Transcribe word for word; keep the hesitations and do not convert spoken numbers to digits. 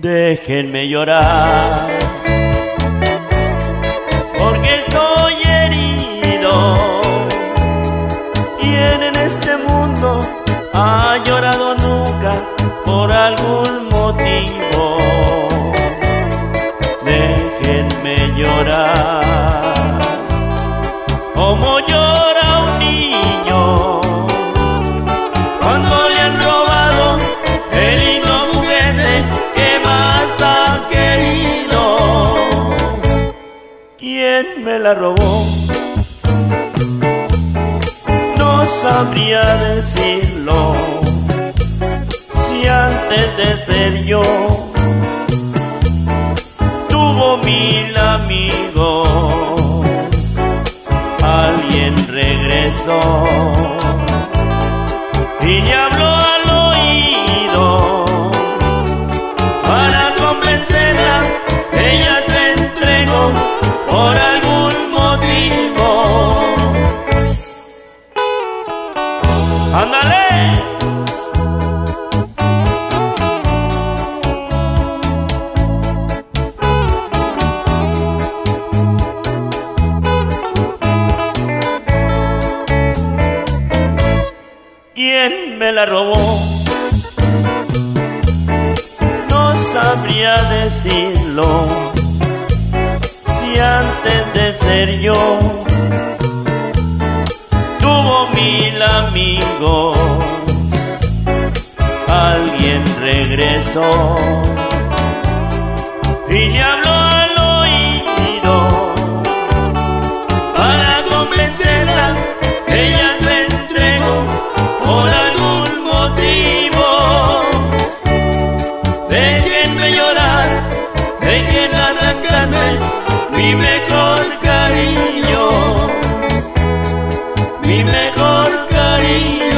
Déjenme llorar, porque estoy herido. ¿Quién en este mundo ha llorado nunca por algún motivo? Déjenme llorar, como llora un niño cuando le han robado el lindo juguete que más ha querido. ¿Quién me la robó? No sabría decirlo, si antes de ser yo tuvo mil amigos, alguien regresó y le habló al oído para convencerla. Ella se entregó por algún motivo. ¡Ándale! ¿Quién me la robó? No sabría decirlo, si antes de ser yo tuvo mil amigos, alguien regresó y le habló al oído para convencerla. Ella se entregó por algún motivo. Déjenme llorar, déjenme arrancarme mi mejor cariño, mi mejor cariño.